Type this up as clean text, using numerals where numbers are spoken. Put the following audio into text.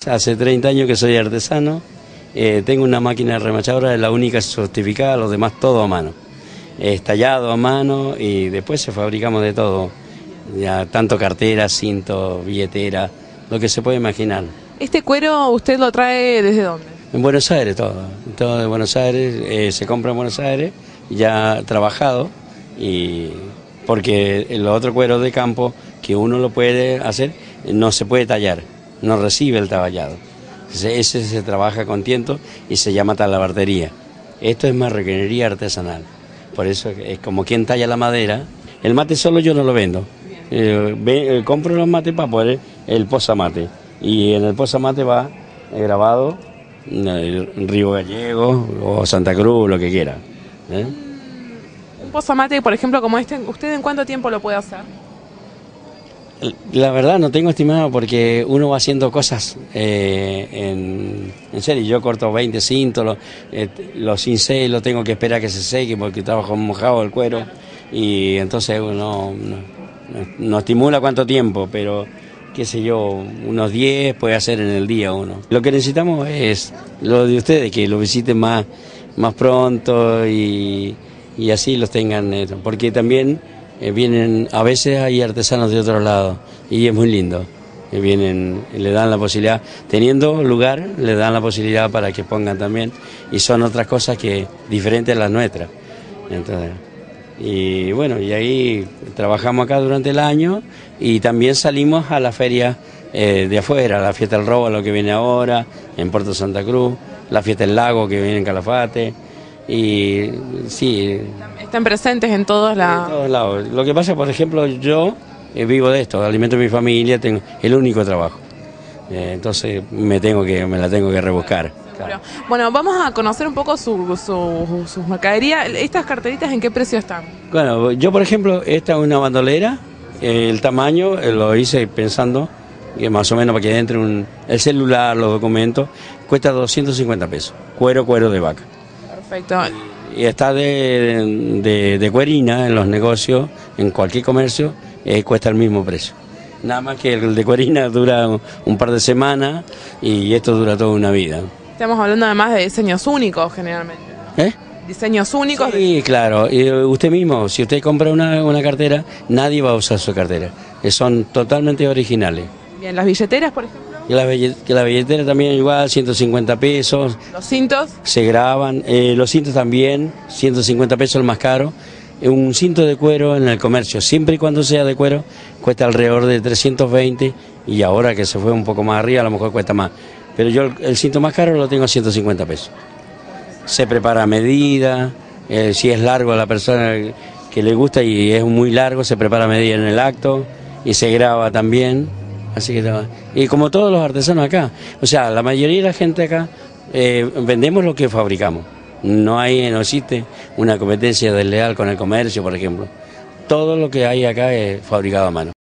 Hace 30 años que soy artesano, tengo una máquina remachadora, es la única certificada, los demás todo a mano. Es tallado a mano y después fabricamos de todo, ya tanto carteras, cintos, billeteras, lo que se puede imaginar. ¿Este cuero usted lo trae desde dónde? En Buenos Aires todo de Buenos Aires, se compra en Buenos Aires, ya trabajado, y porque el otro cuero de campo que uno lo puede hacer, no se puede tallar, no recibe el tallado. Ese se trabaja con tiento y se llama talabartería. Esto es marroquinería artesanal, por eso es como quien talla la madera. El mate solo yo no lo vendo, compro los mates para poner el posamate, y en el posamate va grabado el Río Gallego o Santa Cruz, lo que quiera. Un posamate, por ejemplo, como este, ¿usted en cuánto tiempo lo puede hacer? La verdad no tengo estimado porque uno va haciendo cosas en serio. Yo corto 20 cintos, los cincel los tengo que esperar que se seque porque trabajo mojado el cuero, y entonces uno no estimula cuánto tiempo, pero qué sé yo, unos 10 puede hacer en el día uno. Lo que necesitamos es lo de ustedes, que lo visiten más pronto y así los tengan, porque también vienen, a veces hay artesanos de otro lado y es muy lindo. Vienen, le dan la posibilidad, teniendo lugar, le dan la posibilidad para que pongan también, y son otras cosas que diferentes a las nuestras. Entonces, y bueno, y ahí trabajamos acá durante el año y también salimos a la feria de afuera, la fiesta del robo, lo que viene ahora en Puerto Santa Cruz, la fiesta del lago que viene en Calafate, y sí. Están presentes en todos lados. Lo que pasa, por ejemplo, yo vivo de esto, alimento a mi familia, tengo el único trabajo, entonces me la tengo que rebuscar. Claro. Bueno, vamos a conocer un poco su mercadería. ¿Estas carteritas en qué precio están? Bueno, yo por ejemplo, esta es una bandolera, el tamaño lo hice pensando que más o menos para que entre el celular, los documentos, cuesta 250 pesos, cuero de vaca. Perfecto. Y está de cuerina en los negocios, en cualquier comercio, cuesta el mismo precio. Nada más que el de cuerina dura un par de semanas y esto dura toda una vida. Estamos hablando además de diseños únicos generalmente. Diseños únicos. Sí, claro. Y usted mismo, si usted compra una cartera, nadie va a usar su cartera. Son totalmente originales. Bien, las billeteras, por ejemplo. Que la billetera también igual, 150 pesos. ¿Los cintos? Se graban. Los cintos también, 150 pesos el más caro. Un cinto de cuero en el comercio, siempre y cuando sea de cuero, cuesta alrededor de 320, y ahora que se fue un poco más arriba, a lo mejor cuesta más. Pero yo el cinto más caro lo tengo a 150 pesos. Se prepara a medida, si es largo a la persona que le gusta y es muy largo, se prepara a medida en el acto y se graba también. Así que, y como todos los artesanos acá, o sea, la mayoría de la gente acá vendemos lo que fabricamos. No existe una competencia desleal con el comercio, por ejemplo. Todo lo que hay acá es fabricado a mano.